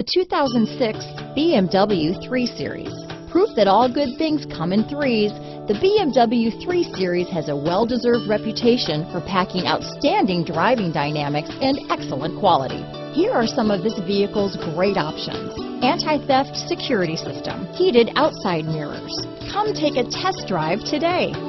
2006 BMW 3 Series. Proof that all good things come in threes, the BMW 3 Series has a well-deserved reputation for packing outstanding driving dynamics and excellent quality. Here are some of this vehicle's great options: anti-theft security system, heated outside mirrors. Come take a test drive today.